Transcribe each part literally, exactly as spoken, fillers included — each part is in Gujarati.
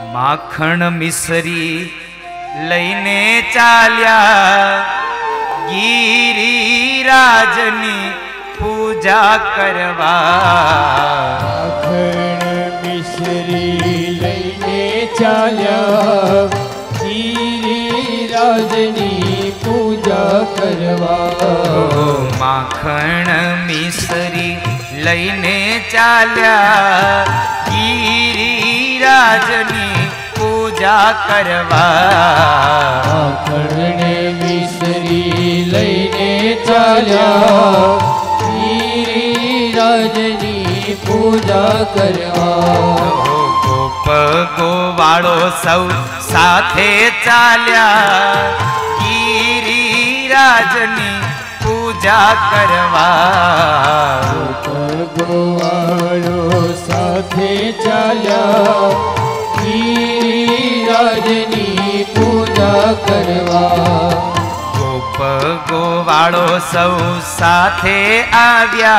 માખણ મિસરી લઈને ચાલ્યા ગિરિરાજની પૂજા કરવા। માખણ મિસરી લઈને ચાલ્યા ગિરિરાજની પૂજા કરવા। માખણ મિસરી લઈને ચાલ્યા ગિરિરાજની પૂજા કરવા। માખણ મિસરી લઈને ચાલ્યા ગિરિરાજની પૂજા કરવા। ગોપ ગોવાળો સૌ સાથે ચાલ્યા ગિરિરાજની પૂજા કરવા। ગોવાળો સાથે ચાલ્યા ગિરિરાજની પૂજા કરવા। ગોપ ગોવાળો સૌ સાથે આવ્યા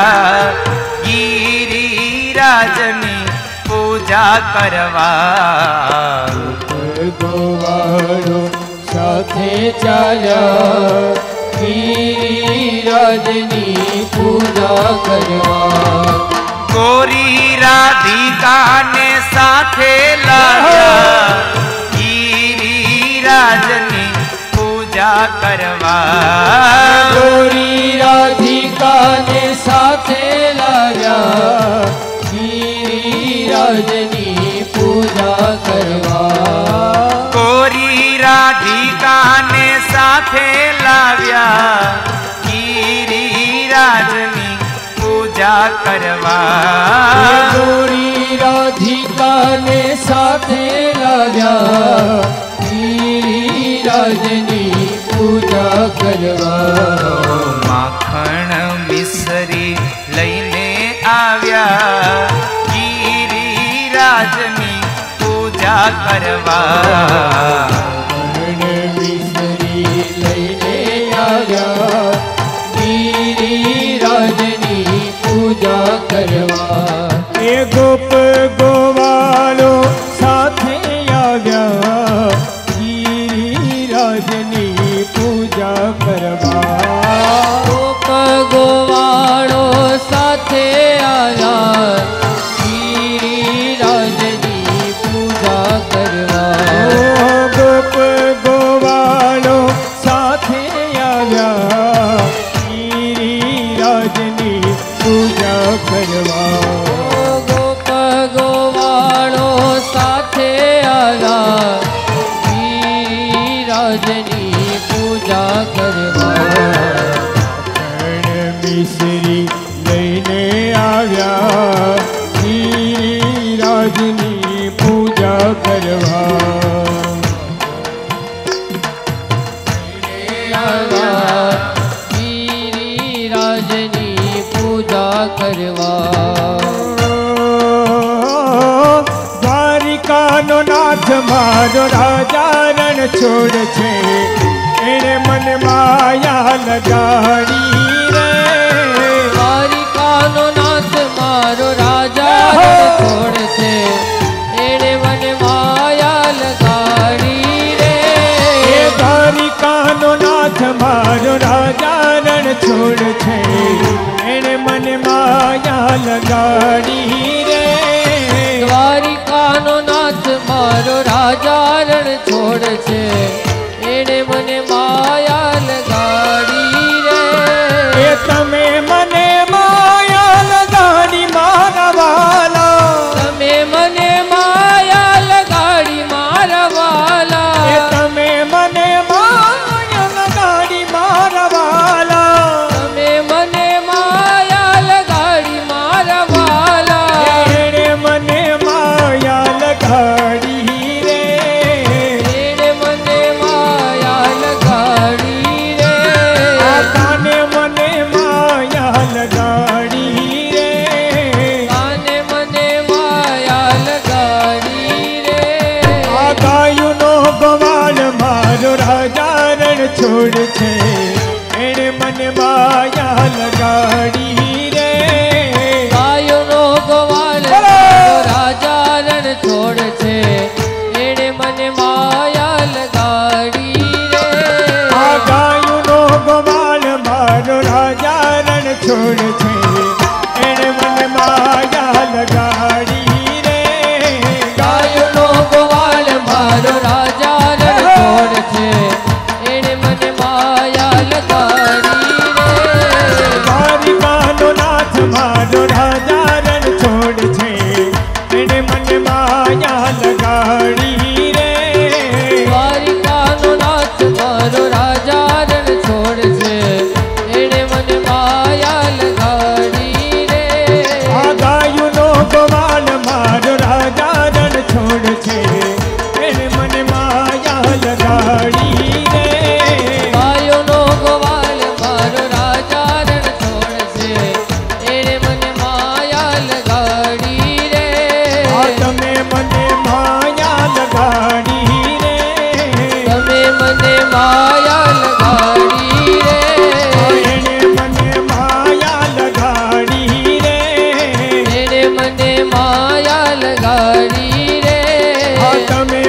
ગિરિરાજની પૂજા કરવા। ગોવાળો સાથે ચાલ્યા ગિરિરાજની પૂજા કરવા। ગોરી રાધિકાને સાથે લાવ્યા ગિરિરાજની પૂજા કરવા। ગોરી રાધિકાને સાથે લાવ્યા ગિરિરાજની પૂજા કરવા। ગોરી રાધિકાને સાથે લાવ્યા ગિરિરાજની પૂજા કરવા। ગોરી રાધિકાને સાથે લાવ્યા ગિરિરાજની પૂજા કરવા। માખણ મિસરી લઈને આવ્યા ગિરિરાજની પૂજા કરવા। મિસરી લઈને આવ્યા ગિરિરાજની પૂજા કરવા। એ ગોપ ગોવાળો સાથે આવ્યા ગિરિરાજની પૂજા કરવા। ગોપ ગોવાળો સાથે આવ્યા ગિરિરાજની પૂજા કરવા। ગોપ ગોવાળો સાથે આવ્યા ગિરિરાજની પૂજા કરવા। ગોપ ગોવાળો સાથે આવ્યા ગિરિરાજની પૂજા કરવા। મિસરી લઈને આવ્યા ગિરિરાજની પૂજા કરવા। ગિરિરાજની પૂજા કરવા। દ્વારિકાનો નાથ મારો રાજા રણ છોડ છે એને મને માયા લગાડી રે। દ્વારિકાનો નાથ મારો રાજા રણ છોડ છે એને મને માયા લગાડી રે। દ્વારિકાનો નાથ મારો રાજા રણ છોડ છે એને મને માયા લગાડી રે। દ્વારિકાનો નાથ મારો રાજા રણ છોડ છે એને મને માયા લગાડી રે। એ તમે મને માયા લગાડી મારા વાલા। તમે મને માયા લગાડી મારા વાલા। એ તમે મને માયા લગાડી મારા વાલા। તમે મને માયા લગાડી મારા વાલા। એણે મને માયા લગાડી રે। એણે મને માયા લગાડી રે। આ કાને મને માયા લગાડી રે। કાને મને માયા લગાડી રે। આ ગાયુંનો ગવાળ મારો રાજા રણ છોડ છે એણે મને માયા લગાડી રે। ગાયુંનો ગવાળ મારો રાજા રણ છોડ છે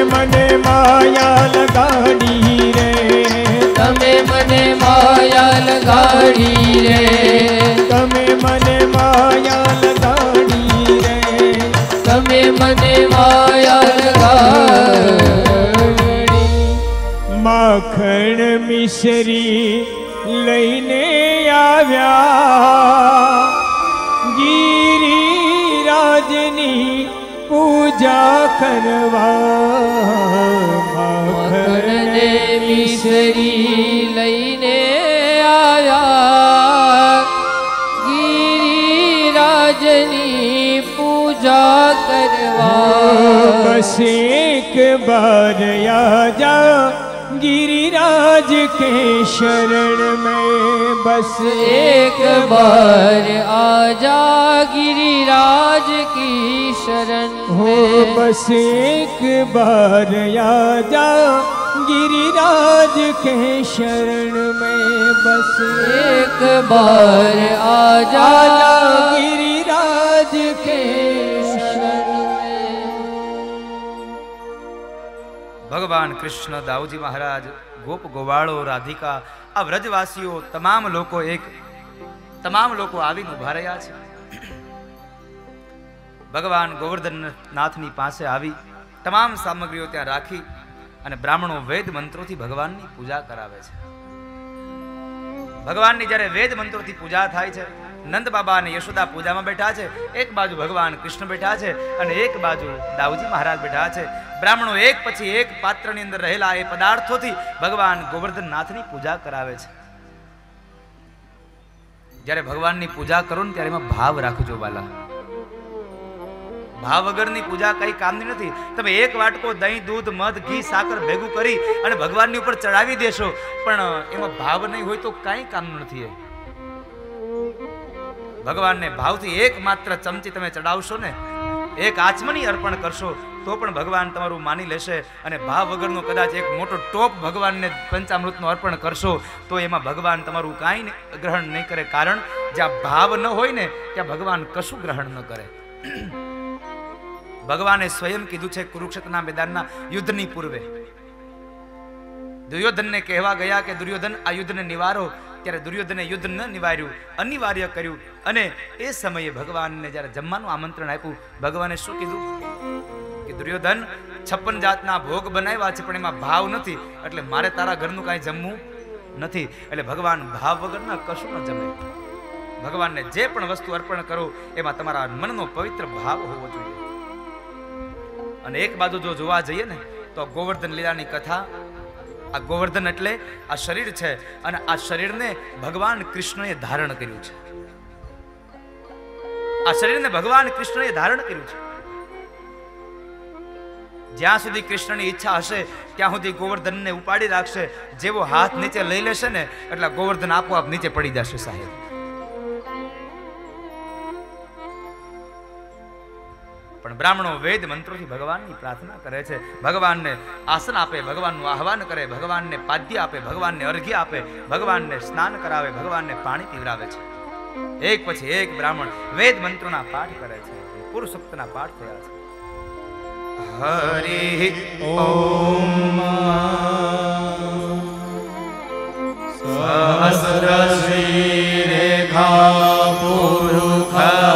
મને માયા લગાડી રે, તમે મને માયા લગાડી રે, તમે મને માયા લગાડી રે, તમે મને માયા લગાડી. માખણ મિશ્રી લઈને આવ્યા, ગિરિરાજની પૂજા કરવા. માખણને મિશ્રી લઈને આવ્યા, ગિરિરાજની પૂજા કરવા. બસ એક બાર આજા गिरिराज के शरण में, बस एक बार आजा गिरिराज की शरण हो, बस एक बार आजा गिरिराज के शरण में, बस एक बार आजा गिरिराज के शरण में. ભગવાન કૃષ્ણ, દાઉજી મહારાજ, ગોપ ગોવાળો, રાધિકા, આ વ્રજવાસીઓ તમામ લોકો એક તમામ લોકો આવીને ઉભા રહ્યા છે. ભગવાન ગોવર્ધનનાથની પાસે આવી તમામ સામગ્રીઓ ત્યાં રાખી અને બ્રાહ્મણો વેદ મંત્રોથી ભગવાનની પૂજા કરાવે છે. ભગવાનની જ્યારે વેદ મંત્રોથી પૂજા થાય છે, નંદ બાબા અને યશોદા પૂજામાં બેઠા છે. એક બાજુ ભગવાન કૃષ્ણ બેઠા છે અને એક બાજુ દાઉજી મહારાજ બેઠા છે. બ્રાહ્મણો એક પછી એક પાત્રની અંદર રહેલા એ પદાર્થોથી ભગવાન ગોવર્ધનનાથની પૂજા કરાવે છે. જ્યારે ભગવાનની પૂજા કરો ને ત્યારે એમાં ભાવ રાખજો વાલા. ભાવ વગરની પૂજા કઈ કામની નથી. તમે એક વાટકો દહીં, દૂધ, મધ, ઘી, સાકર ભેગું કરી અને ભગવાનની ઉપર ચડાવી દેશો, પણ એમાં ભાવ નહીં હોય તો કઈ કામનું નથી. એ ભગવાનને ભાવથી એક માત્ર ચમચી તમે ચડાવશો ને, એક આચમની અર્પણ કરશો તો પણ ભગવાન તમારું માની લેશે. અને ભાવ વગરનો કદાચ એક મોટો ટોપ ભગવાનને પંચામૃતનો અર્પણ કરશો તો એમાં ભગવાન તમારું કાંઈ ગ્રહણ નહીં કરે. કારણ જ્યાં ભાવ ન હોય ને ત્યાં ભગવાન કશું ગ્રહણ ન કરે. ભગવાને સ્વયં કીધું છે કુરુક્ષેત્રના મેદાનના યુદ્ધની પૂર્વે દુર્યોધનને કહેવા ગયા કે દુર્યોધન આ યુદ્ધને નિવારો, ત્યારે દુર્યોધને યુદ્ધ ન નિવાર્યું, અનિવાર્ય કર્યું. અને એ સમયે ભગવાનને જ્યારે જમવાનું આમંત્રણ આપ્યું, ભગવાને શું કીધું કે દુર્યોધન છપ્પન જાતના ભોગ બનાવ્યા છે પણ એમાં ભાવ નથી, એટલે મારે તારા ઘરનું કાંઈ જમવું નથી. એટલે ભગવાન ભાવ વગરના કશું ન જમે. ભગવાનને જે પણ વસ્તુ અર્પણ કરો એમાં તમારા મનનો પવિત્ર ભાવ હોવો જોઈએ. અને એક બાજુ જો જોવા જઈએ ને તો ગોવર્ધન લીલાની કથા, આ ગોવર્ધન એટલે આ શરીર છે અને આ શરીરને ભગવાન કૃષ્ણએ ધારણ કર્યું છે. આ શરીરને ભગવાન કૃષ્ણએ ધારણ કર્યું છે. જ્યાં સુધી કૃષ્ણની ઈચ્છા હશે ત્યાં સુધી ગોવર્ધનને ઉપાડી રાખશે. જેવો હાથ નીચે લઈ લેશે ને એટલે ગોવર્ધન આપોઆપ નીચે પડી જશે. સાહેબ, પણ બ્રાહ્મણો વેદ મંત્રોથી ભગવાનની પ્રાર્થના કરે છે. ભગવાનને આસન આપે, ભગવાનનું આહવાન કરે, ભગવાનને પાદ્ય આપે, ભગવાનને અર્ઘ્ય આપે, ભગવાનને સ્નાન કરાવે, ભગવાનને પાણી પીવરાવે છે. એક પછી એક બ્રાહ્મણ વેદ મંત્રોના પાઠ કરે છે. પુરુષોક્તના પાઠ થયા છે. હરિ ઓમ સહસ્ર શ્રી રેખા પુરુષ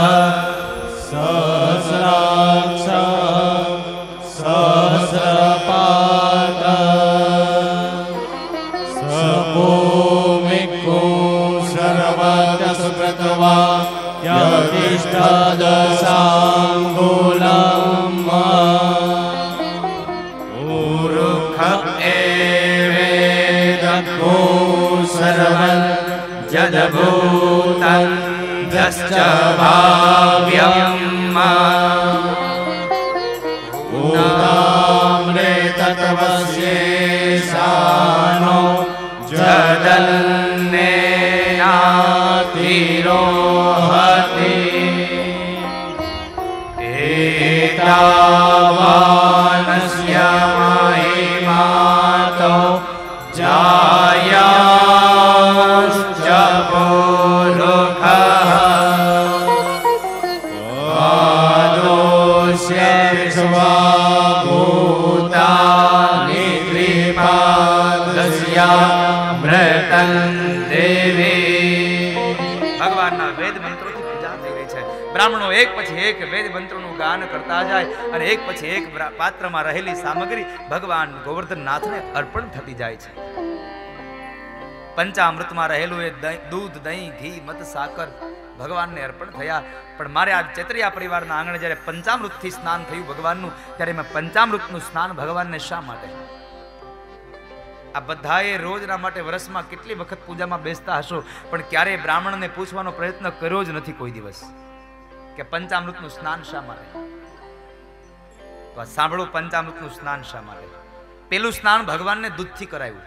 જદભૂતં યશ્ચ ભાવ્યમ ભૂતામૃતત્વસ્યેષાનો જદન્નેનાતિરોહતિ એતાવાનસ્ય મહિમાતો જાયા ભૂતા બ્રાહ્મણો એક પછી એક વેદ મંત્રોનું ગાન કરતા જાય અને એક પછી એક પાત્રમાં રહેલી સામગ્રી ભગવાન ગોવર્ધનનાથને અર્પણ થતી જાય છે. પંચામૃતમાં રહેલું એ દૂધ, દહીં, ઘી, મધ, સાકર ભગવાનને અર્પણ થયા. પણ મારે આ ચેતરિયા પરિવારના આંગણે જ્યારે પંચામૃતથી સ્નાન થયું ભગવાનનું, ત્યારે મેં પંચામૃતનું સ્નાન ભગવાનને શા માટે? આ બધાએ રોજના માટે વર્ષમાં કેટલી વખત પૂજામાં બેસતા હશો, પણ ક્યારેય બ્રાહ્મણને પૂછવાનો પ્રયત્ન કર્યો જ નથી કોઈ દિવસ કે પંચામૃતનું સ્નાન શા માટે? તો આ સાંભળો, પંચામૃતનું સ્નાન શા માટે? પેલું સ્નાન ભગવાનને દૂધથી કરાયું.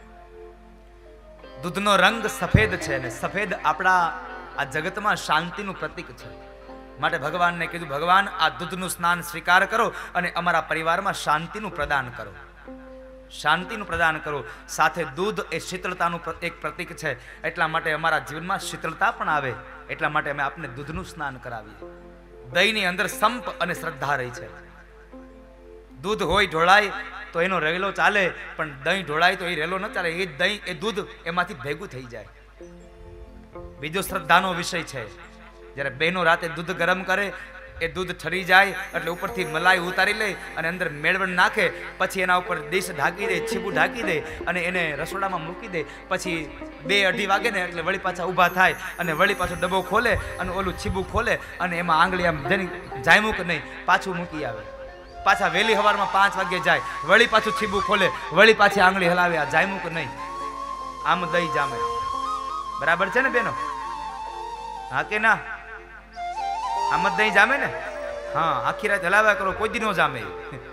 દૂધનો રંગ સફેદ છે અને સફેદ આપણા આ જગતમાં શાંતિનું પ્રતીક છે. માટે ભગવાનને કીધું, ભગવાન આ દૂધનું સ્નાન સ્વીકાર કરો અને અમારા પરિવારમાં શાંતિનું પ્રદાન કરો. શાંતિનું પ્રદાન કરો. સાથે દૂધ એ શીતળતાનું એક પ્રતીક છે, એટલા માટે અમારા જીવનમાં શીતળતા પણ આવે, એટલા માટે અમે આપને દૂધનું સ્નાન કરાવીએ. દહીંની અંદર સંપ અને શ્રદ્ધા રહી છે. દૂધ હોય ઢોળાય તો એનો રેલો ચાલે, પણ દહીં ઢોળાય તો એ રેલો ન ચાલે. એ દહીં એ દૂધ એમાંથી ભેગું થઈ જાય. બીજો શ્રદ્ધાનો વિષય છે. જ્યારે બહેનો રાતે દૂધ ગરમ કરે, એ દૂધ ઠરી જાય એટલે ઉપરથી મલાઈ ઉતારી લે અને અંદર મેળવણ નાખે, પછી એના ઉપર ડીશ ઢાંકી દે, છીબું ઢાંકી દે અને એને રસોડામાં મૂકી દે. પછી બે અઢી વાગે ને એટલે વળી પાછા ઊભા થાય અને વળી પાછો ડબ્બો ખોલે અને ઓલું છીબું ખોલે અને એમાં આંગળી આમ જેની જામ્યું કે નહીં પાછું મૂકી આવે. પાછા વહેલી સવારમાં પાંચ વાગે જાય, વળી પાછું છીબું ખોલે, વળી પાછી આંગળી હલાવે, આ જામ્યું કે નહીં. આમ દહીં જામે. બરાબર છે ને બેનો? હા કે ના? આમ જ દહીં જામે ને? હા, આખી રાત હલાવ્યા કરો, કોઈ દી નો જામે.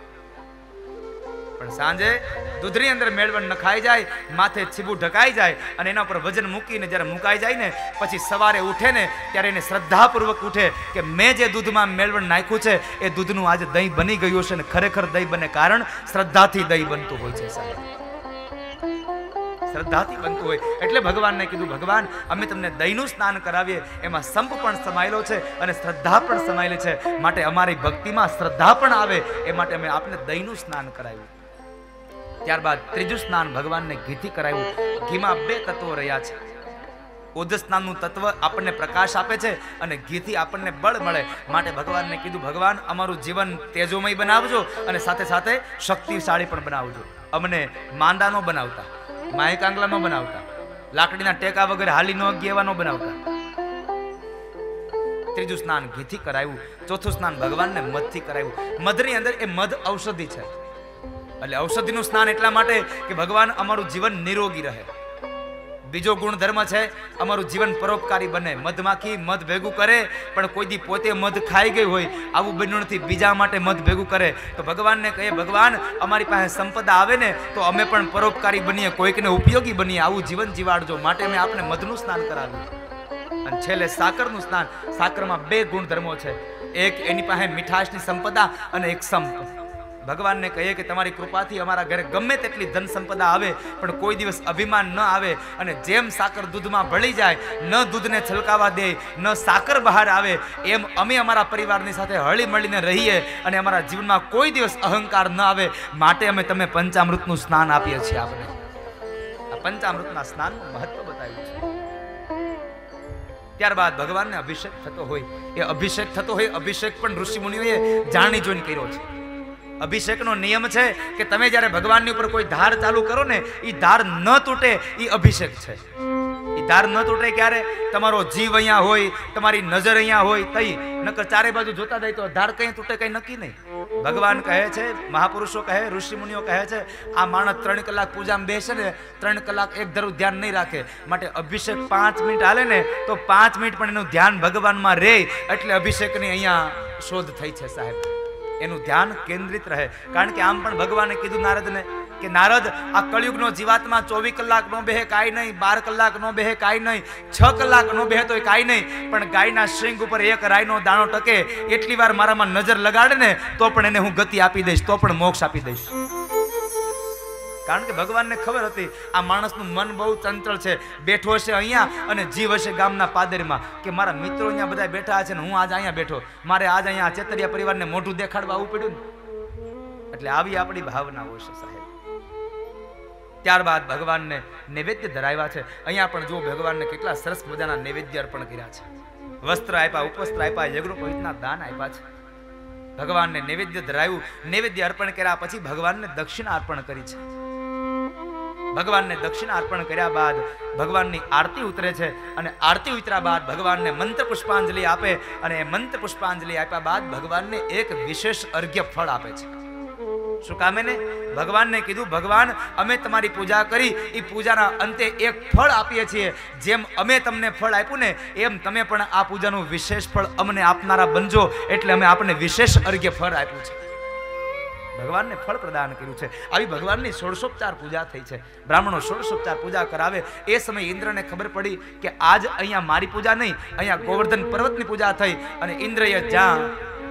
પણ સાંજે દૂધની અંદર મેળવણ નખાઈ જાય, માથે છીબું ઢકાઈ જાય અને એના ઉપર વજન મૂકીને જ્યારે મુકાઈ જાય ને, પછી સવારે ઉઠે ને ત્યારે એને શ્રદ્ધાપૂર્વક ઉઠે કે મેં જે દૂધમાં મેળવણ નાખ્યું છે એ દૂધનું આજે દહીં બની ગયું છે. અને ખરેખર દહીં બને કારણ શ્રદ્ધાથી દહીં બનતું હોય છે સાહેબ. શ્રદ્ધાથી બનતું હોય. એટલે ભગવાનને કીધું, ભગવાન અમે તમને દહીંનું સ્નાન કરાવીએ, એમાં સંપ પણ સમાયેલો છે અને શ્રદ્ધા પણ સમાયેલી છે, માટે અમારી ભક્તિમાં શ્રદ્ધા પણ આવે એ માટે અમે આપને દહીંનું સ્નાન કરાવ્યું. ત્યારબાદ ત્રીજું સ્નાન ભગવાનને ઘીથી કરાવ્યું. ઘીમાં બે તત્વો રહ્યા છે. ઓજ સ્નાનનું તત્વ આપણને પ્રકાશ આપે છે અને ઘીથી આપણને બળ મળે, માટે ભગવાનને કીધું, ભગવાન અમારું જીવન તેજોમય બનાવજો અને સાથે સાથે શક્તિશાળી પણ બનાવજો. અમને માંદા નો બનાવતા, માયકાંગલા નો બનાવતા, લાકડીના ટેકા વગર હાલી નો ગેવા નો બનાવતા. ત્રીજું સ્નાન ઘીથી કરાવ્યું. ચોથું સ્નાન ભગવાનને મધથી કરાવ્યું. મધની અંદર એ મધ ઔષધિ છે, એટલે ઔષધિનું સ્નાન એટલા માટે કે ભગવાન અમારું જીવન નિરોગી રહે. બીજો ગુણધર્મ છે અમારું જીવન પરોપકારી બને. મધમાખી મધ ભેગું કરે પણ કોઈ દી પોતે મધ ખાઈ ગઈ હોય આવું બન્યું નથી, બીજા માટે મધ ભેગું કરે. તો ભગવાનને કહે, ભગવાન અમારી પાસે સંપદા આવે ને તો અમે પણ પરોપકારી બનીએ, કોઈકને ઉપયોગી બનીએ, આવું જીવન જીવાડજો. માટે મેં આપણે મધનું સ્નાન કરાવ્યું. અને છેલ્લે સાકરનું સ્નાન. સાકરમાં બે ગુણધર્મો છે, એક એની પાસે મીઠાશની સંપદા અને એક સંપ. ભગવાનને કહીએ કે તમારી કૃપાથી અમારા ઘરે ગમે તેટલી ધન સંપદા આવે પણ કોઈ દિવસ અભિમાન ન આવે, અને જેમ સાકર દૂધમાં ભળી જાય, ન દૂધને છલકાવા દે, ન સાકર બહાર આવે, એમ અમે અમારા પરિવારની સાથે હળી મળીને રહીએ અને અમારા જીવનમાં કોઈ દિવસ અહંકાર ન આવે. માટે અમે તમે પંચામૃતનું સ્નાન આપીએ છીએ. આપણે આ પંચામૃતના સ્નાનનું મહત્વ બતાવ્યું છે. ત્યારબાદ ભગવાનને અભિષેક થતો હોય, એ અભિષેક થતો હોય અભિષેક પણ ઋષિ મુનિઓએ જાણી જોઈને કર્યો છે. અભિષેકનો નિયમ છે કે તમે જ્યારે ભગવાનની ઉપર કોઈ ધાર ચાલુ કરો ને, એ ધાર ન તૂટે એ અભિષેક છે. એ ધાર ન તૂટે ક્યારે? તમારો જીવ અહીંયા હોય, તમારી નજર અહીંયા હોય તઈ, નકર ચારે બાજુ જોતા જાય તો ધાર કઈ તૂટે કઈ નક્કી નહીં. ભગવાન કહે છે, મહાપુરુષો કહે, ઋષિ મુનિઓ કહે છે, આ માણસ ત્રણ કલાક પૂજામાં બેસે ને ત્રણ કલાક એક ધારું ધ્યાન નહીં રાખે. માટે અભિષેક પાંચ મિનિટ હાલે ને તો પાંચ મિનિટ પણ એનું ધ્યાન ભગવાનમાં રહે, એટલે અભિષેકની અહીંયા શોધ થઈ છે સાહેબ. એનું ધ્યાન કેન્દ્રિત રહે. કારણ કે આમ પણ ભગવાને કીધું નારદને કે નારદ, આ કળિયુગનો જીવાત્મા ચોવીસ કલાક નો બેહે કાંઈ નહીં, બાર કલાક નો બેહે કાંઈ નહીં, છ કલાક નો બેહે તોય કાંઈ નહીં, પણ ગાયના શીંગ ઉપર એક રાયનો દાણો ટકે એટલી વાર મારામાં નજર લગાડે ને તો પણ એને હું ગતિ આપી દઈશ, તો પણ મોક્ષ આપી દઈશ. કારણ કે ભગવાનને ખબર હતી આ માણસનું મન બહુ ચંચળ છે, બેઠો હશે અહીંયા અને જીવ હશે ગામના પાદરમાં, કે મારા મિત્રો અહીંયા બધા બેઠા છે ને હું આજ અહીંયા બેઠો, મારે આજ અહીંયા ચેતરિયા પરિવારને મોઢું દેખાડવા આવવું પડ્યું ને. એટલે આવી આપણી ભાવનાઓ છે સાહેબ. ત્યારબાદ ભગવાનને નૈવેદ્ય ધરાવ્યા છે. અહીંયા પણ જો ભગવાનને કેટલા સરસ મજાના નૈવેદ્ય અર્પણ કર્યા છે. વસ્ત્ર આપ્યા, ઉપવસ્ત્ર આપ્યા, યજ્ઞોપવિતના દાન આપ્યા છે. ભગવાનને નૈવેદ્ય ધરાવ્યું, નૈવેદ્ય અર્પણ કર્યા પછી ભગવાનને દક્ષિણા અર્પણ કરી છે. ભગવાનને દક્ષિણા અર્પણ કર્યા બાદ ભગવાનની આરતી ઉતરે છે અને આરતી ઉતર્યા બાદ ભગવાનને મંત્ર પુષ્પાંજલિ આપે અને એ મંત્ર પુષ્પાંજલિ આપ્યા બાદ ભગવાનને એક વિશેષ અર્ઘ્ય ફળ આપે છે. શું કામે ને ભગવાનને કીધું, ભગવાન અમે તમારી પૂજા કરી, એ પૂજાના અંતે એક ફળ આપીએ છીએ. જેમ અમે તમને ફળ આપ્યું ને એમ તમે પણ આ પૂજાનું વિશેષ ફળ અમને આપનારા બનજો, એટલે અમે આપને વિશેષ અર્ઘ્ય ફળ આપ્યું છે. ભગવાનને ફળ પ્રદાન કર્યું છે. આવી ભગવાનની ષોડશોપચાર પૂજા થઈ છે. બ્રાહ્મણો ષોડશોપચાર પૂજા કરાવે. એ સમયે ઇન્દ્રને ખબર પડી કે આજ અહીંયા મારી પૂજા નહીં, અહીંયા ગોવર્ધન પર્વતની પૂજા થઈ. અને ઇન્દ્રએ જ્યાં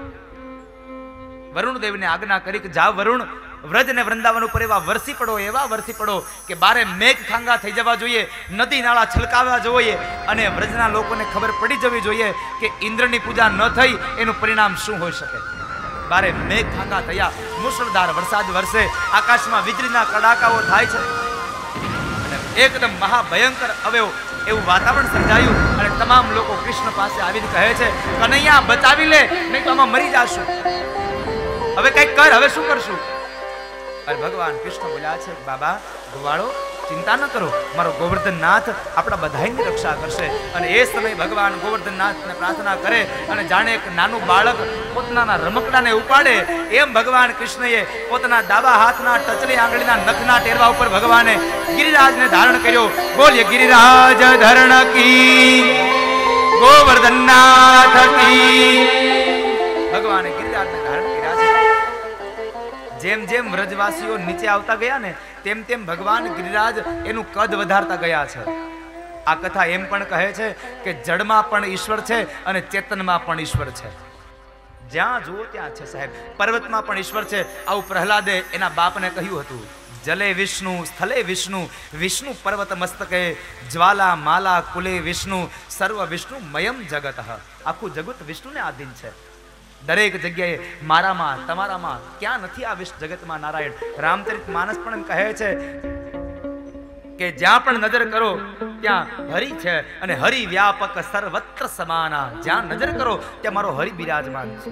વરુણ દેવને આજ્ઞા કરી કે જાઓ વરુણ, વ્રજ ને વૃંદાવન ઉપર એવા વરસી પડો, એવા વરસી પડો કે બારે મેઘ ખાંગા થઈ જવા જોઈએ, નદી નાળા છલકાવા જોઈએ અને વ્રજના લોકોને ખબર પડી જવી જોઈએ કે ઇન્દ્રની પૂજા ન થઈ એનું પરિણામ શું હોઈ શકે. બારે મેઘ ખાંગા થયા, મુશળધાર વરસાદ વરસે, આકાશમાં વીજળીના કડાકાઓ થાય છે અને એકદમ મહાભયંકર અવેવ એવું વાતાવરણ સર્જાયું. અને તમામ લોકો કૃષ્ણ પાસે આવીને કહે છે, કનૈયા બચાવી લે, નહીં તો આમાં મરી જાશું, હવે કઈક કર, હવે શું કરશું? અરે ભગવાન કૃષ્ણ બોલ્યા છે, બાબા ગોવાળો ચિંતા ન કરો, મારો ગોવર્ધનનાથ આપણા બધાની રક્ષા કરશે. અને એ સમયે ભગવાન ગોવર્ધનનાથને પ્રાર્થના કરે અને જાણે એક નાનું બાળક પોતાના રમકડાને ઉપાડે એમ ભગવાન કૃષ્ણએ પોતાના ડાબા હાથના ટચલી આંગળીના નખના ટેરવા ઉપર ભગવાને ગિરિરાજને ધારણ કર્યો. બોલીએ ગિરિરાજ ધરણ કી, ગોવર્ધનનાથ કી. ભગવાને ગિરિરાજને ધારણ કર્યા છે. જેમ જેમ વ્રજવાસીઓ નીચે આવતા ગયા ને તેમ તેમ ભગવાન ગિરિરાજ એનું કદ વધારતા ગયા છે. આ કથા એમ પણ કહે છે કે જળમાં પણ ઈશ્વર છે અને ચેતનમાં પણ ઈશ્વર છે. જ્યાં જુઓ ત્યાં છે સાહેબ. પર્વતમાં પણ ઈશ્વર છે. આવું પ્રહલાદે એના બાપને કહ્યું હતું. જલે વિષ્ણુ, સ્થલે વિષ્ણુ, વિષ્ણુ પર્વત મસ્તકે, જ્વાલા માલા કુલે વિષ્ણુ, સર્વ વિષ્ણુ મયમ જગત. આખું જગત વિષ્ણુને આધીન છે. દરેક જગ્યાએ મારામાં તમારામાં ક્યાં નથી આ વિશ્વ જગતમાં નારાયણ. રામચરિત માનસ પણ કહે છે કે જ્યાં પણ નજર કરો ત્યાં હરિ છે અને હરિ વ્યાપક સર્વત્ર સમાના. જ્યાં નજર કરો ત્યાં મારો હરિ બિરાજમાન છે.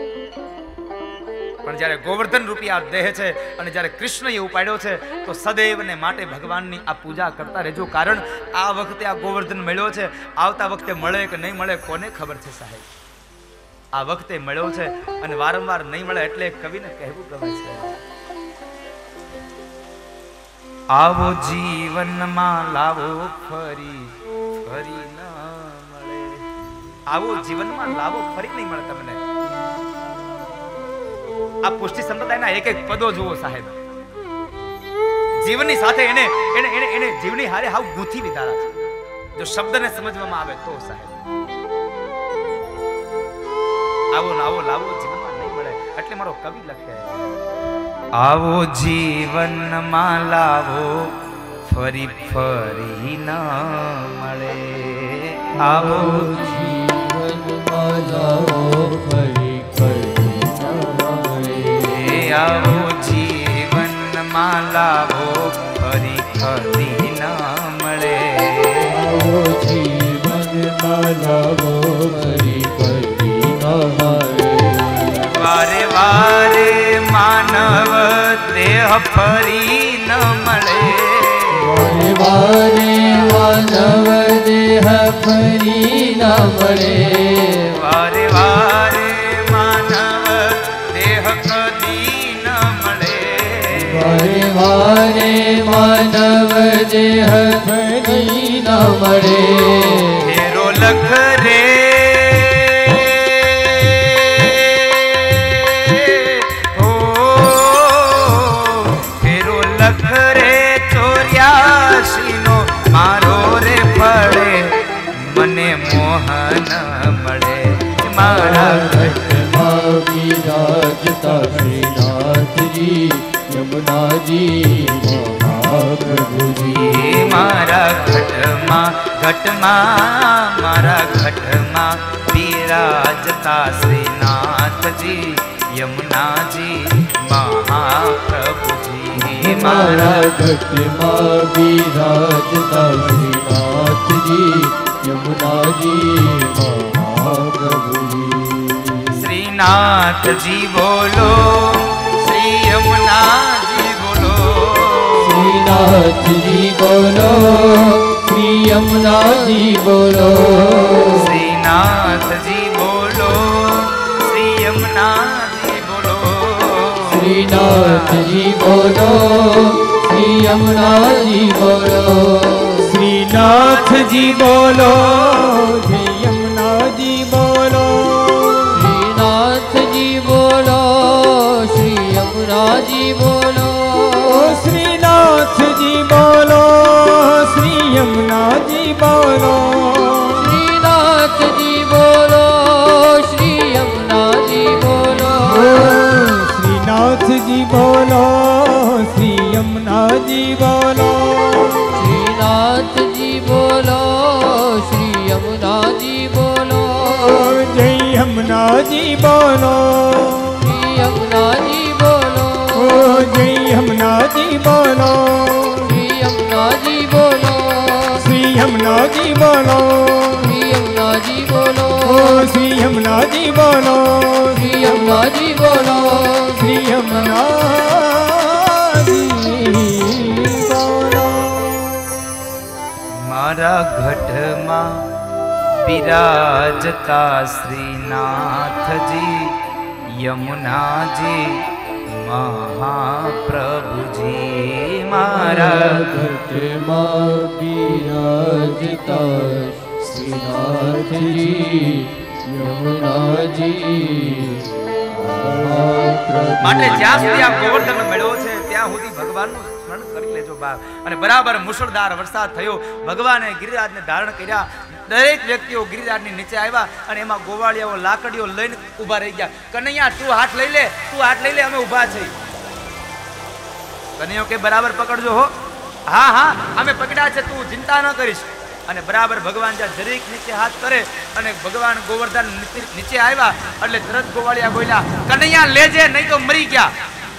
પણ જ્યારે ગોવર્ધન રૂપી આ દેહ છે અને જ્યારે કૃષ્ણએ ઉપાડ્યો છે તો સદૈવને માટે ભગવાનની આ પૂજા કરતા રહેજો. કારણ આ વખતે આ ગોવર્ધન મળ્યો છે, આવતા વખતે મળે કે નહીં મળે કોને ખબર છે સાહેબ. આ વખતે મળ્યો છે અને વારંવાર નહીં મળે એટલે કવિને કહેવું ગમે છે, આવો જીવનમાં લાવો ફરી ફરી ન મળે. આવો જીવનમાં લાવો ફરી નહીં મળે તમને. આ પુષ્ટિ સંપ્રદાયના એક એક પદો જુઓ સાહેબ. જીવનની સાથે એને એને એને એને જીવની હારે હાવ ગૂંથી વિધારા છે. જો શબ્દને સમજવામાં આવે તો સાહેબ આવો આવો લાવો જીવનમાં નહીં મળે. એટલે મારો કવિ લખે, આવો જીવનમાં લાવો ફરી ફરી ન મળે. આવો જીવનમાં લાવો ફરી ફરી ન મળે. આવો જીવનમાં લાવો ફરી ફરી ન મળે. આવો જીવનમાં લાવો ફરી ફરી વારે વારે માનવ દેહ ફરી ન મળે. વારે વારે માનવ દેહ ફરી ન મળે. વારે વારે માનવ દેહ કદી ન મળે. વારે વારે માનવ દેહ ફરી ન મળે. ફેરો લખ રે મારો રે પડે મને મોહન મળે. મારા ઘટમાં વિરાજતા શ્રીનાથજી યમુનાજી મહાપ્રભુજી. મારા ઘટમાં ઘટમાં મારા ઘટમાં વિરાજતા શ્રીનાથજી યમુનાજી મહાપ્રભુજી. મારા ઘટમાં વિરાજતા શ્રીનાથજી યમુનાજી મહા પ્રભુજી શ્રીનાથજી બોલો, શ્રી યમુનાજી બોલો, શ્રીનાથજી બોલો, શ્રી યમુનાજી બોલો, શ્રીનાથજી બોલો, શ્રી યમુનાજી બોલો, શ્રીનાથજી બોલો, શ્રી યમુનાજી બોલો, શ્રીનાથજી બોલો, શ્રી યમુનાજી બોલો, શ્રીનાથજી બોલો, શ્રી યમુનાજી બોલો, શ્રીનાથજી બોલો, શ્રી યમુનાજી બોલો, શ્રીનાથજી બોલો, શ્રી યમુનાજી બોલો, શ્રીનાથજી બોલો, શ્રી યમુનાજી બોલો, શ્રીનાથજી બોલો, શ્રી યમુનાજી બોલો, જય યમુનાજી બોલો, શ્રી યમુનાજી બોલો, ઓ જય યમુનાજી બોલો, શ્રી યમુનાજી બોલો, શ્રી યમુનાજી બોલો, શ્રી યમુનાજી બોલો, ઓ શ્રી યમુનાજી બોલો, શ્રી યમુનાજી બોલો, શ્રી યમુનાજી બોલો. મારા ઘટમાં બિરાજતા શ્રીનાથજી યમુનાજી મહાપ્રભુજી. મારા ઘટમાં બિરાજતા શ્રીનાથજી યમુનાજી માટે જ્યાં સુધી આ ગોવર્ધન મેળવો છે ત્યાં સુધી ભગવાનનું સ્મરણ કરી લેજો બા. અને બરાબર મુશળધાર વરસાદ થયો, ભગવાને ગિરિરાજને ધારણ કર્યા. દરેક વ્યક્તિઓ ગિરિરાજની નીચે આવ્યા અને એમાં ગોવાળિયાઓ લાકડીઓ લઈને ઊભા રહી ગયા. કનૈયા તું હાથ લઈ લે, તું હાથ લઈ લે, અમે ઊભા છીએ. કનૈયો કે બરાબર પકડજો હો. હા હા અમે પકડ્યા છે, તું ચિંતા ન કરીશ. અને બરાબર ભગવાન જ્યાં જરીક નીચે હાથ કરે અને ભગવાન ગોવર્ધન નીચે આવ્યા એટલે તરત ગોવાળિયા બોલ્યા, કનૈયા લેજે નહીં તો મરી ગયા.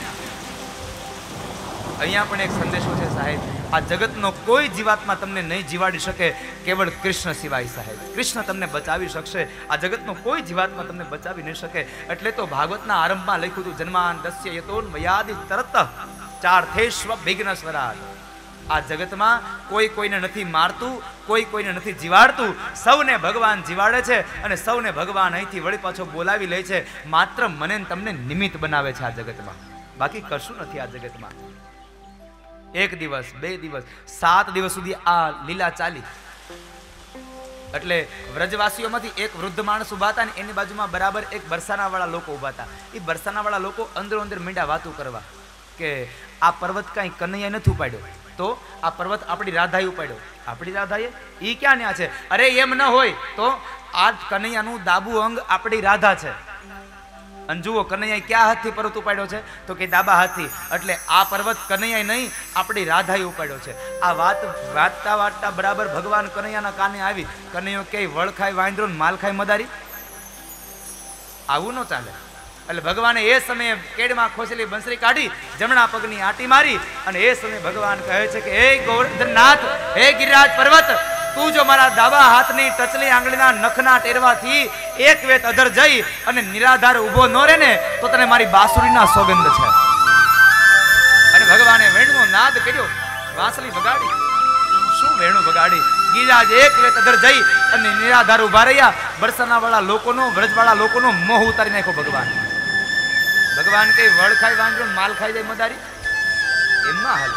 અહીંયા પણ એક સંદેશો છે સાહેબ, આ જગતનો કોઈ જીવાત્મા તમને નહીં જીવાડી શકે, કેવળ કૃષ્ણ સિવાય સાહેબ. કૃષ્ણ તમને બચાવી શકશે, આ જગતનો કોઈ જીવાત્મા તમને બચાવી નહીં શકે. એટલે તો ભાગવતના આરંભમાં લખ્યું હતું, જન્માન દસ્ય યતોન મયાદિ તરત ચાર્થેશ્વ વિઘ્ન સ્વરાટ. આ જગતમાં કોઈ કોઈને નથી મારતું, કોઈ કોઈને નથી જીવાડતું, સૌને ભગવાન જીવાડે છે અને સૌને ભગવાન અહીંથી વળી પાછો બોલાવી લે છે. માત્ર મને તમને નિમિત્ત બનાવે છે આ જગતમાં, બાકી કશું નથી આ જગતમાં. એક દિવસ, બે દિવસ, સાત દિવસ સુધી આ લીલા ચાલી. એટલે વ્રજવાસીઓમાંથી એક વૃદ્ધ માણસ ઉભા હતા ને એની બાજુમાં બરાબર એક બરસાના વાળા લોકો ઉભા હતા. એ બરસાના વાળા લોકો અંદરો અંદર મીંડા વાતું કરવા કે આ પર્વત કાંઈ કનૈયા નથી ઉપાડ્યો, તો આ પર્વત આપણી રાધાએ ઉપાડ્યો. આપણી રાધાએ એ ક્યાં ન્યા છે? અરે એમ ન હોય તો આ કનૈયાનું ડાબુ અંગ આપણી રાધા છે. અને જુઓ કનૈયાએ ક્યાં હાથથી પર્વત ઉપાડ્યો છે? તો કે ડાબા હાથથી. એટલે આ પર્વત કનૈયાએ નહીં, આપણી રાધાએ ઉપાડ્યો છે. આ વાત વાંચતા વાંચતા બરાબર ભગવાન કનૈયાના કાને આવી. કનૈયો કે વળ ખાય વાંદરો ને માલ ખાય મદારી, આવું ન ચાલે. એટલે ભગવાને એ સમયે કેડમાં ખોસેલી બંસરી કાઢી, જમણા પગની આંટી મારી અને એ સમયે ભગવાન કહે છે કે હે ગોવર્ધનનાથ, હે ગિરિરાજ પર્વત, તું જો મારા ડાબા હાથની ટચલી આંગળીના નખના ટેરવાથી એક વેત અધર જઈ અને નિરાધાર ઊભો ન રહે ને તો તને મારી બાંસુરીના સોગંદ છે. અને ભગવાને વેણુનો નાદ કર્યો, વાંસળી વગાડી. શું વેણું વગાડી? ગિરિરાજ એક વેત અધર જઈ અને નિરાધાર ઊભા રહ્યા. બરસાના વાળા લોકોનો, વ્રજવાળા લોકોનો મોહ ઉતારી નાખ્યો ભગવાન. ભગવાન કઈ વળ ખાઈ વાંદરો માલ ખાઈ જાય મદારી, એમના હાલ.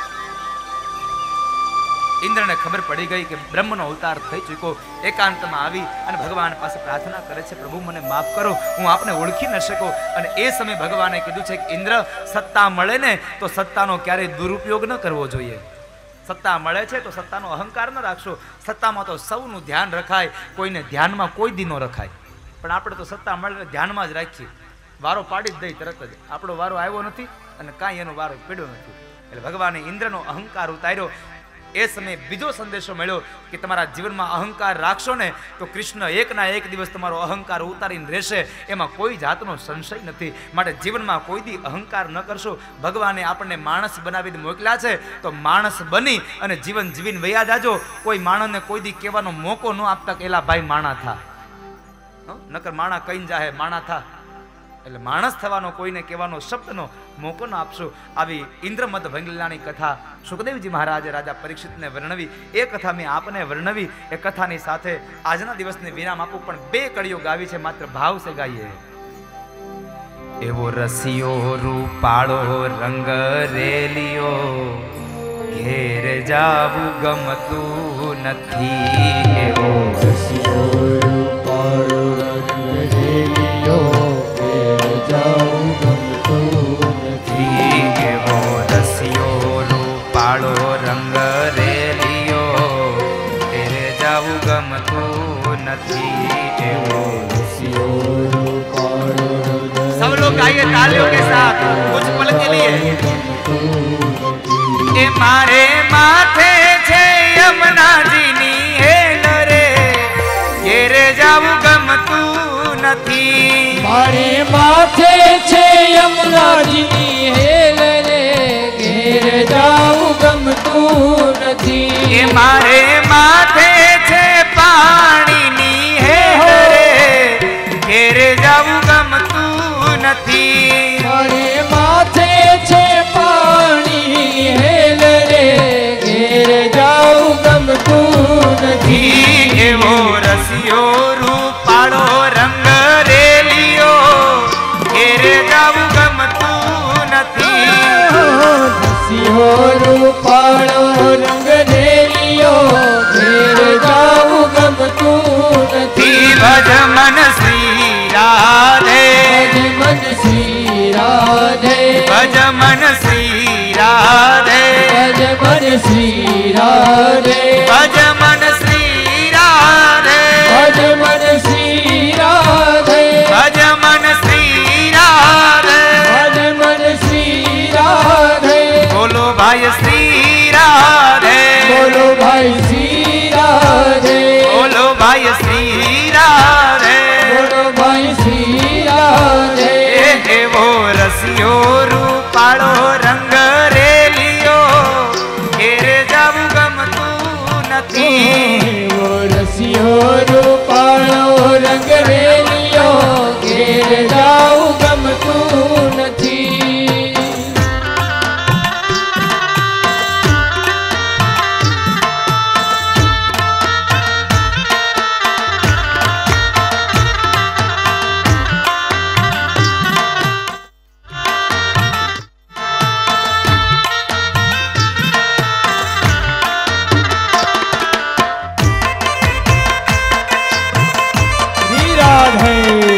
ઇન્દ્રને ખબર પડી ગઈ કે બ્રહ્મનો અવતાર થઈ ચૂક્યો. એકાંતમાં આવી અને ભગવાન પાસે પ્રાર્થના કરે છે, પ્રભુ મને માફ કરો, હું આપને ઓળખી ન શકો. અને એ સમયે ભગવાને કીધું છે કે ઇન્દ્ર, સત્તા મળે ને તો સત્તાનો ક્યારેય દુરુપયોગ ન કરવો જોઈએ. સત્તા મળે છે તો સત્તાનો અહંકાર ન રાખશો. સત્તામાં તો સૌનું ધ્યાન રખાય, કોઈને ધ્યાનમાં કોઈ દી ન રખાય. પણ આપણે તો સત્તા મળે ધ્યાનમાં જ રાખીએ, વારો પાડી જ દઈ તરત જ. આપણો વારો આવ્યો નથી અને કાંઈ એનો વારો પડ્યો નથી. એટલે ભગવાને ઇન્દ્રનો અહંકાર ઉતાર્યો. એ સમયે બીજો સંદેશો મળ્યો કે તમારા જીવનમાં અહંકાર રાખશો ને તો કૃષ્ણ એકના એક દિવસ તમારો અહંકાર ઉતારીને રહેશે, એમાં કોઈ જાતનો સંશય નથી. માટે જીવનમાં કોઈ દી અહંકાર ન કરશો. ભગવાને આપણને માણસ બનાવીને મોકલ્યા છે તો માણસ બની અને જીવન જીવીને વયા જાજો. કોઈ માણસને કોઈ દી કહેવાનો મોકો ન આપતા કે એલા ભાઈ માણા થા. નકર માણા કઈ જાહે માણા થા એટલે માણસ થવાનો કોઈને કહેવાનો શબ્દનો મોકો ન આપશો. આવી ઇન્દ્રમદ ભંગલીલાની કથા સુખદેવજી મહારાજે રાજા પરીક્ષિતને વર્ણવી. એ કથા મેં આપને વર્ણવી. એ કથાની સાથે આજના દિવસને વિરામ આપું, પણ બે કડીઓ ગાવી છે, માત્ર ભાવ સે ગાઈએ. એવો રસિયો રૂપાળો રંગ રેલિયો ઘેર જાવું ગમતું નથી. એવો રસિયો રૂપાળો રંગ રેલિયો ઘેર જાવું ગમતું નથી. એવો રસિયો રૂપાળો રંગ રેલિયો ઘેર જાવું ગમતું નથી. એવો રસિયો રૂપાળો રંગ सब लोग गाइए तालियों के साथ कुछ पल के लिए. ए मारे माथे छे यमुनाजीनी हेल रे ઘેરે જાવું ગમતું નથી. મારે માથે છે યમુનાજીની હેલ રે ઘેર જાવું ગમતું નથી. એ મારે માથે છે પાણીની હેલ રે ઘેરે જાવું ગમતું નથી. મારે માથે છે પાણી હેલ રે ઘેર જાવું ગમતું નથી. એવો રસિયો રૂપાળો રંગ રેલિયો ઘેરે જાવું ગમતું નથી. રસિયો રૂપાળો રંગ રેલિયો ઘેર જાવું ગમતું નથી. ભજ મન શ્રી રાધે ભજ મન શ્રી રાધે ભજ મન શ્રી રાધે ભજ મન શ્રી રાધે ભજ મન શ્રી રાધે ભજ મન શ્રી રાધે ભજ મન શ્રી રાધે ભજ મન શ્રી રાધે. બોલો ભાઈ શ્રી રાધે બોલો ભાઈ શ્રી રાધે બોલો ભાઈ શ્રી રાધે. બોલો ભાઈ શ્રી રાધે. એવો રસિયો રૂપાળો રંગ રેલિયો ઘેરે જાવું ગમતું નથી. એવો રસિયો રૂપાળો રંગ રેલિયો ઘેર જાવું ગમતું નથી. શ્રી રાધે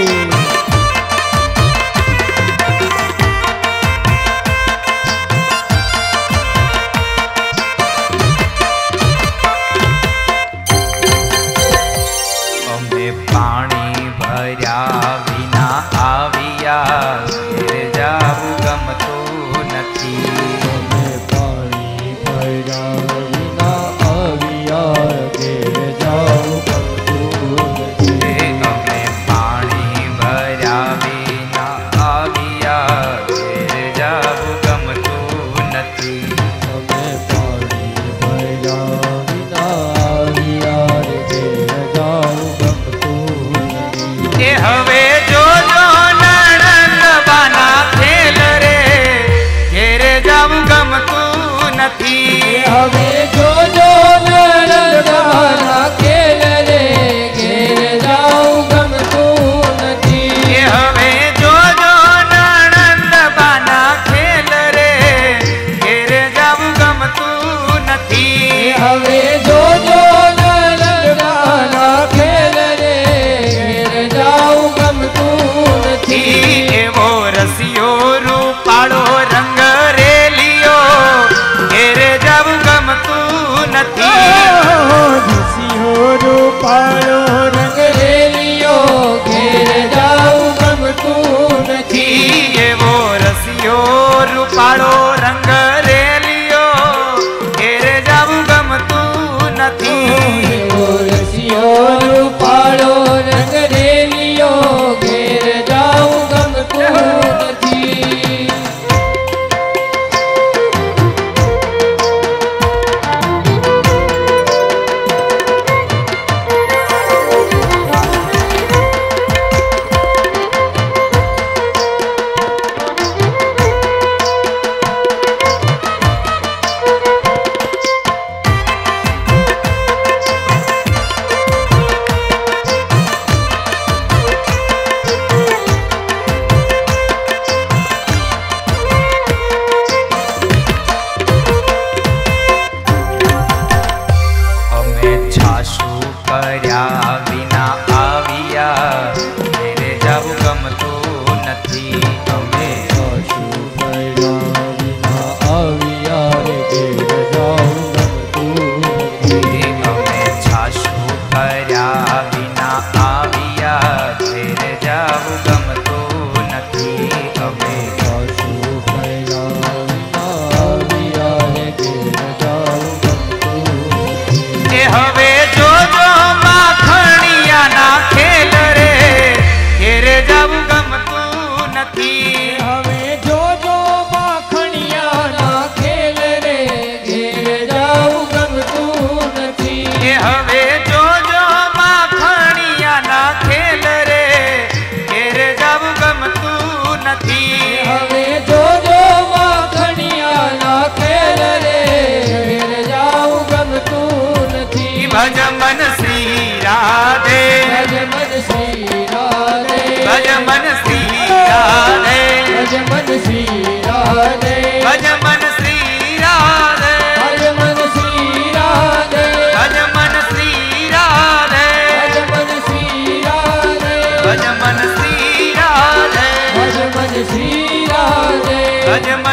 અમે પાણી ભર્યા વિના આવ્યા ઘેરે જાવું ગમતું નથી. અમે પાણી ભર્યા વિના આવ્યા ઘેર જાવું ગમતું નથી. એ અમે પાણી ભર્યા વિના આવ્યા ઘેરે જાવું ગમતું નથી. અમે પાણી ભર્યા વિના આવ્યા ઘેર જાવું ગમતું નથી. એ હવે જોજો નણંદ બાના ખેલ રે ઘેરે જાવું ગમતું નથી. હવે જોજો નરદવાના ખેલ રે ઘેર જાવું ગમતું નથી. એ હવે જોજો નણંદ બાના ખેલ રે ઘેરે જાવું ગમતું નથી. હવે જોજો નરદવાના ખેલ રે ઘેર જાવું ગમતું નથી. એવો રસિયો રૂપાળો રંગ રેલિયો ઘેરે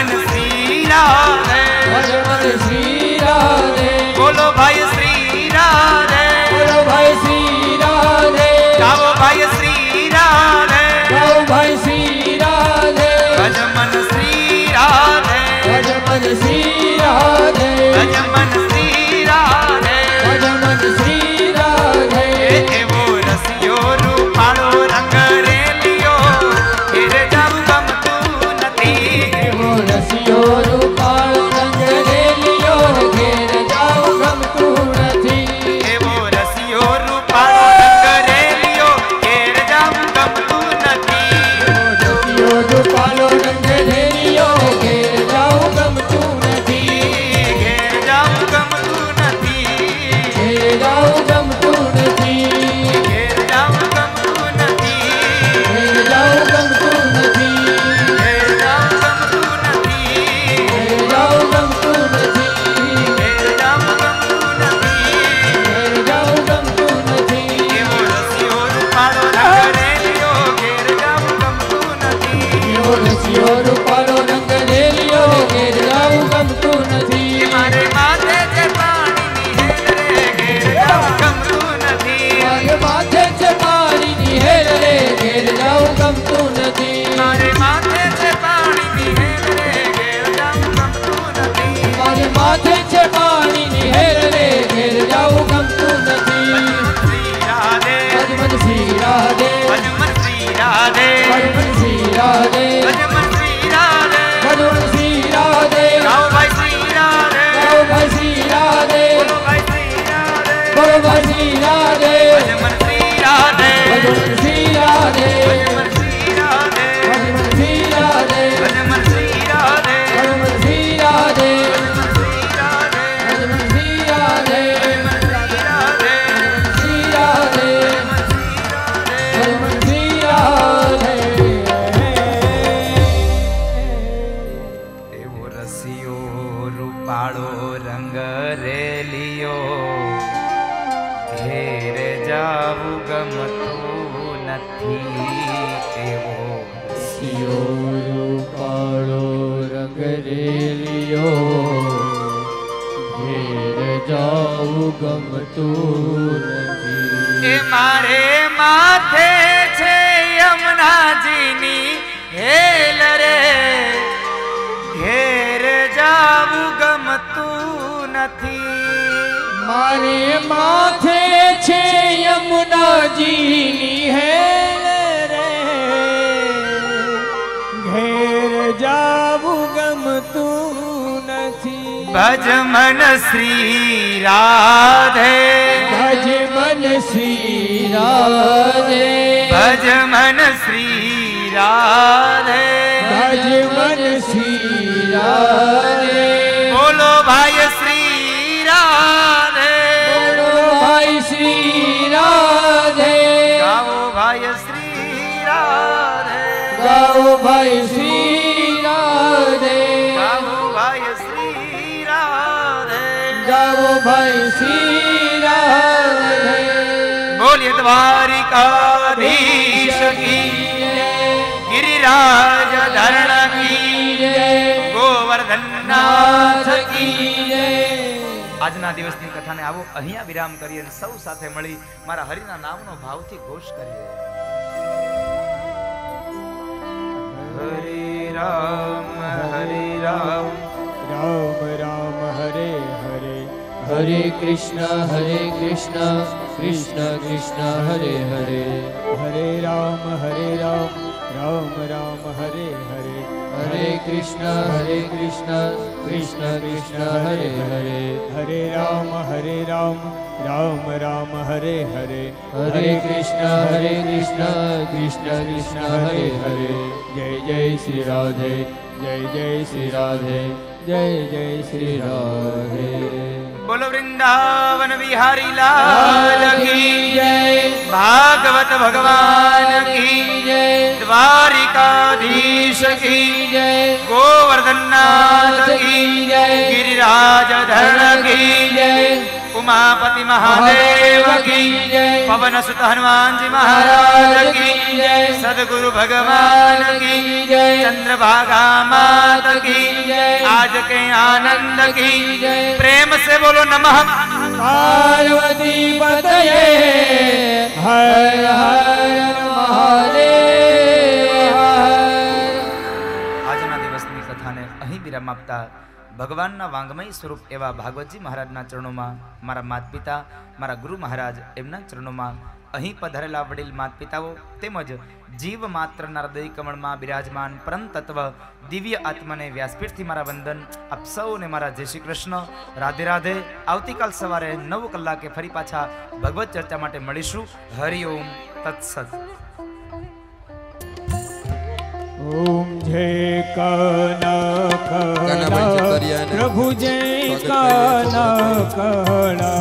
मन श्री राधे भज मन श्री राधे बोलो भाई श्री राधे बोलो भाई श्री राधे गाओ भाई श्री राधे गाओ भाई श्री राधे भज मन श्री राधे भज मन श्री राधे भज मन श्री राधे भज मन श्री राधे एवो रसियो रूपाळो रंग रेलियो घेरे जाऊ गमતું નથી एवो रसियो रूपाळो रंग रेलियो घेर जाऊ गमતું નથી एवो रसियो रूपाळो रंग रेलियो घेरे जाऊ गमતું નથી रसियो रूपाळो रंग रेलियो घेर जाऊ गमતું નથી घेर जाऊ गमતું નથી घेर जाऊ गमતું નથી घेर जाऊ गमતું નથી घेर जाऊ गमતું નથી घेर जाऊ गमતું નથી घेर जाऊ गमતું નથી घेर जाऊ गमતું નથી घेर जाऊ गमતું નથી एवो रसियो रूपाळो रंग रेलियो घेर जाऊ गमતું નથી એવો રસિયો રૂપાળો રંગ રેલિયો ઘેર જાવું ગમતું નથી મારે માથે જે પાણીની હેલ રે ઘેર જાઉં ગમતું નથી મારે માથે છે પાણીની હેલ રે ઘેર જાવું ગમતું નથી મારે માથે જે પાણીની હેલ રે ઘેર જાઉં ગમતું નથી મારે માથે છે પાણીની હેલ રે ઘેર જાવું ગમતું નથી શ્રી રાધે ભજમન શ્રી રાધે ભજમન શ્રી રાધે ભજમન શ્રી રાધે ભજમન શ્રી રાધે ભજમન શ્રી રાધે ગાઓ ભાઈ શ્રી રાધે ગાઓ ભાઈ શ્રી રાધે બોલો ભાઈ શ્રી રાધે બોલો ભાઈ શ્રી રાધે ભજમન શ્રી રાધે ભજમન શ્રી રાધે ભજમન શ્રી રાધે ભજમન શ્રી રાધે ભજમન શ્રી રાધે ભજમન શ્રી રાધે ભજમન શ્રી રાધે ભજમન શ્રી રાધે શ્રી રાધે ભજમન શ્રી રાધે એવો રસિયો રૂપાળો રંગ રેલિયો ઘેરે જાવું ગમતું નથી એવો સિયો રૂપાળો રંગ રેલિયો ઘેર જાવું ગમતું નથી એ મારે માથે છે યમુનાજીની હેલ રે ઘેર જાવું ગમતું નથી મારે માથે છે યમુનાજીની હેલ રે ઘેર જાવું ગમતું નથી ભજમન શ્રી રાધે ભજ મન શ્રી રાધે ભજમન શ્રી રાધે ભજ મન શ્રી રાધે બોલો ભાઈ શ્રી રાધે બોલો ભાઈ શ્રી રાધે ગાઓ ભાઈ શ્રી રાધે ગાઓ ભાઈ શ્રી રાધે ગાઓ ભાઈ શ્રી રાધે ગાઓ ભાઈ શ્રી રાધે બોલીએ દ્વારિકાધીશ કી गिरिराज धरण की गोवर्धन नाथ की આજના દિવસની કથાને આવો અહીંયા વિરામ કરીએ અને સૌ સાથે મળી મારા હરિના નામનો ભાવથી ઘોષ કરીએ. હરે રામ હરે રામ राम राम हरे हरे हरे कृष्ण हरे कृष्ण कृष्ण कृष्ण हरे हरे हरे राम हरे राम राम राम हरे हरे हरे कृष्ण हरे कृष्ण कृष्ण कृष्ण हरे हरे हरे राम हरे राम राम राम हरे हरे हरे कृष्ण हरे कृष्ण कृष्ण कृष्ण हरे हरे जय जय श्री राधे जय जय श्री राधे जय जय श्री राधे बोलो वृंदावन बिहारी लाल की जय भागवत भगवान की जय द्वारिकाधीश की जय गोवर्धन नाथ की जय गिरिराज धरण की जय उमापति महादेव की जय पवन सुत हनुमान जी महाराज की जय सदगुरु भगवान की जय चंद्रभागा माता की महाराज के आनंद की जय। प्रेम से बोलो नमः पार्वती पतये हर हर महादेव। આજના દિવસની કથાને અહીં વિરામ આપતા ભગવાનના વાંગમય સ્વરૂપ એવા ભાગવતજી મહારાજના ચરણોમાં, મારા માતા પિતા, મારા ગુરુ મહારાજ એમના ચરણોમાં, અહીં પધારેલા વડીલ માતા પિતાઓ તેમજ જીવ માત્રના હૃદય કમળમાં બિરાજમાન પરમ તત્વ દિવ્ય આત્માને વ્યાસપીઠથી મારા વંદન આપ સૌને મારા જય શ્રી કૃષ્ણ, રાધે રાધે। આવતીકાલ સવારે નવ કલાકે ફરી પાછા ભગવત ચર્ચા માટે મળીશું। હરિ ઓમ તત્સત। ओम जय काना कहला प्रभु जय काना कहला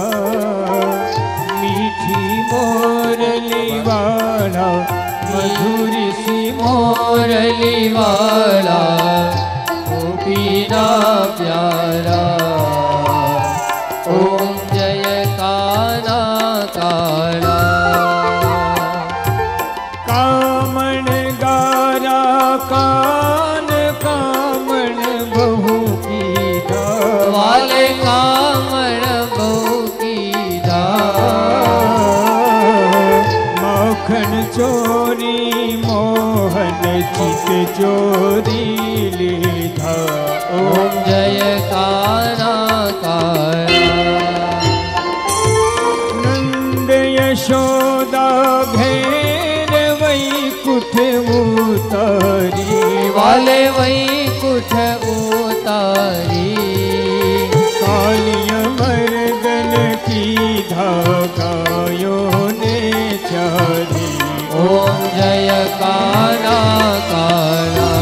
मीठी मोरली वाला मधुरी सी मोरली वाला गोपीना प्यारा। ओम जय काना काला कामण गारा कान कामण बहु कीधा वाले कामण बहु कीधा। मखन चोरी मोहन चित चोरी लीधा। ओम जय काना काला नंद यशोदा घेर वैकुठ उतारी वाले वैकुठ उतारी। कालिय मर्दन की धागायों ने चारी। ओम जय काना काला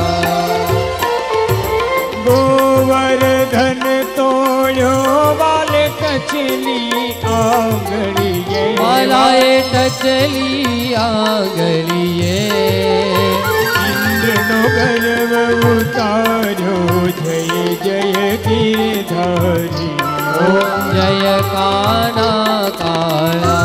गोवर्धन तोड़ो वाले कचली आंगड़िए वालाए टचली आंगलिए। इंद्र नो गर्व उतारो जय जय गिरधारी। ओम जय काना काला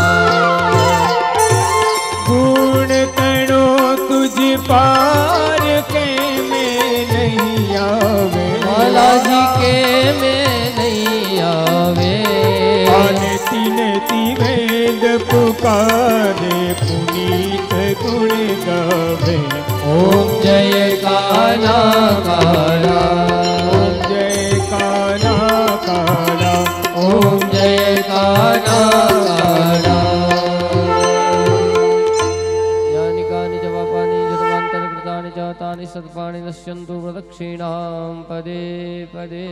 गुण तणो तुझ पार के में नहीं आवे वाला जी के में नहीं आवे। आने तीन ती वेद पुकारे पुनीत गुण गावे। ओम जय काना काला ओम जय काना काला ओम जय काना काला। यानि कानि च पापानि जन्मान्तरकृतानि च तानि सत्पानि नश्यन्तु प्रदक्षिणां पदे पदे।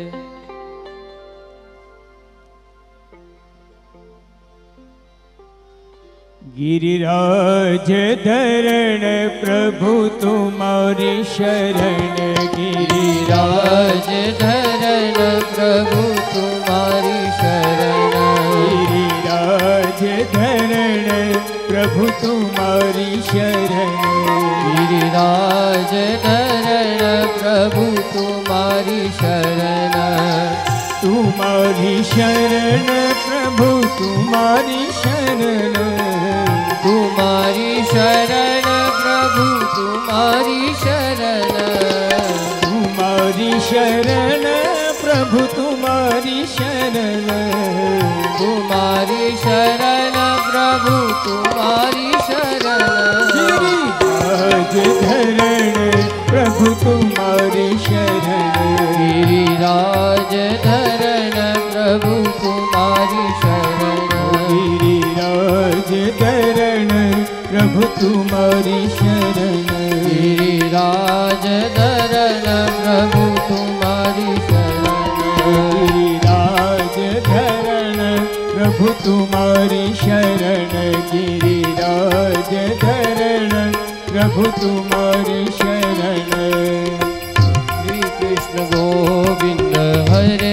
गिरिराज धरण प्रभु तुम्हारी शरण। गिरिराज धरण प्रभु तुम्हारी शरण। गिरिराज धरण प्रभु तुम्हारी शरण। गिरिराज धरण प्रभु तुम्हारी शरण। तुम्हारी शरण प्रभु तुम्हारी शरण। तुम्हारी शरण प्रभु तुम्हारी शरण। तुम्हारी शरण प्रभु तुम्हारी शरण। तुम्हारी शरण प्रभु तुम्हारी शरण। गिरिराज धरण प्रभु तुम्हारी शरण। गिरिराज धरण प्रभु तुम्हारी शरण। गिरिराज धरण प्रभु तुम्हारी शरण। गिरिराज धरण प्रभु तुम्हारी शरण। गिरिराज धरण प्रभु तुम्हारी शरण। गिरिराज धरण प्रभु तुम्हारी शरण। श्री कृष्ण गोविंद हरे